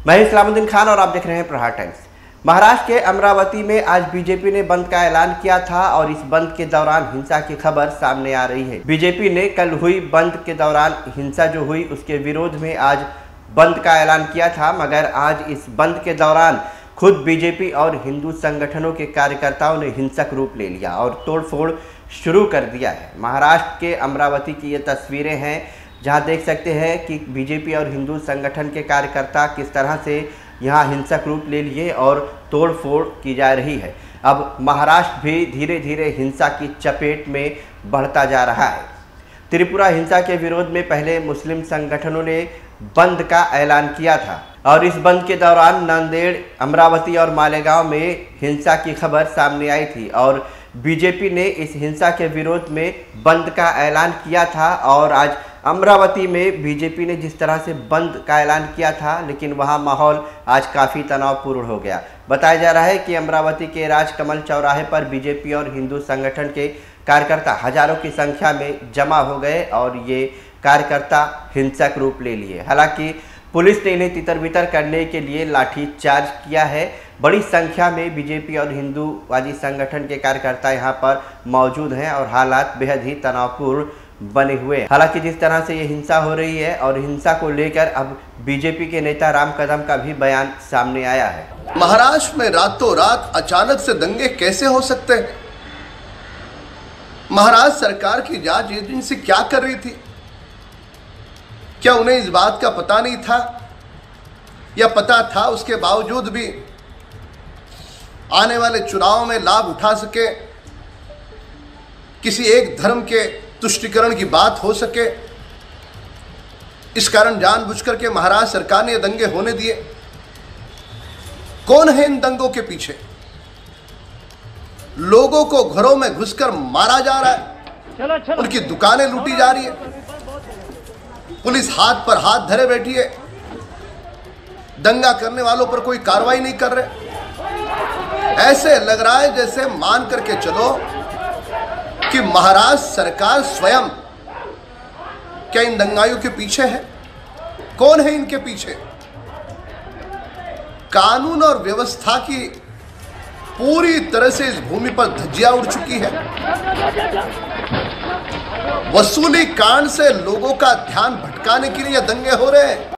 मैं इस्लामुद्दीन खान और आप देख रहे हैं प्रहार टाइम्स। महाराष्ट्र के अमरावती में आज बीजेपी ने बंद का ऐलान किया था और इस बंद के दौरान हिंसा की खबर सामने आ रही है। बीजेपी ने कल हुई बंद के दौरान हिंसा जो हुई उसके विरोध में आज बंद का ऐलान किया था, मगर आज इस बंद के दौरान खुद बीजेपी और हिंदू संगठनों के कार्यकर्ताओं ने हिंसक रूप ले लिया और तोड़फोड़ शुरू कर दिया है। महाराष्ट्र के अमरावती की ये तस्वीरें हैं जहां देख सकते हैं कि बीजेपी और हिंदू संगठन के कार्यकर्ता किस तरह से यहां हिंसक रूप ले लिए और तोड़फोड़ की जा रही है। अब महाराष्ट्र भी धीरे धीरे हिंसा की चपेट में बढ़ता जा रहा है। त्रिपुरा हिंसा के विरोध में पहले मुस्लिम संगठनों ने बंद का ऐलान किया था और इस बंद के दौरान नांदेड़, अमरावती और मालेगांव में हिंसा की खबर सामने आई थी और बीजेपी ने इस हिंसा के विरोध में बंद का ऐलान किया था। और आज अमरावती में बीजेपी ने जिस तरह से बंद का ऐलान किया था, लेकिन वहां माहौल आज काफ़ी तनावपूर्ण हो गया। बताया जा रहा है कि अमरावती के राजकमल चौराहे पर बीजेपी और हिंदू संगठन के कार्यकर्ता हजारों की संख्या में जमा हो गए और ये कार्यकर्ता हिंसक रूप ले लिए। हालांकि पुलिस ने इन्हें तितर-बितर करने के लिए लाठी चार्ज किया है। बड़ी संख्या में बीजेपी और हिंदूवादी संगठन के कार्यकर्ता यहां पर मौजूद हैं और हालात बेहद ही तनावपूर्ण बने हुए हैं। हालांकि जिस तरह से ये हिंसा हो रही है और हिंसा को लेकर अब बीजेपी के नेता राम कदम का भी बयान सामने आया है। महाराष्ट्र में रातों रात अचानक से दंगे कैसे हो सकते हैं? महाराष्ट्र सरकार की जांच एजेंसी क्या कर रही थी? क्या उन्हें इस बात का पता नहीं था या पता था उसके बावजूद भी आने वाले चुनाव में लाभ उठा सके, किसी एक धर्म के तुष्टीकरण की बात हो सके, इस कारण जानबूझकर के महाराष्ट्र सरकार ने ये दंगे होने दिए? कौन है इन दंगों के पीछे? लोगों को घरों में घुसकर मारा जा रहा है, उनकी दुकानें लूटी जा रही है, पुलिस हाथ पर हाथ धरे बैठी है, दंगा करने वालों पर कोई कार्रवाई नहीं कर रहे। ऐसे लग रहा है जैसे मान करके चलो कि महाराष्ट्र सरकार स्वयं क्या इन दंगाइयों के पीछे है? कौन है इनके पीछे? कानून और व्यवस्था की पूरी तरह से इस भूमि पर धज्जियां उड़ चुकी है। वसूली कांड से लोगों का ध्यान भटकाने के लिए दंगे हो रहे हैं।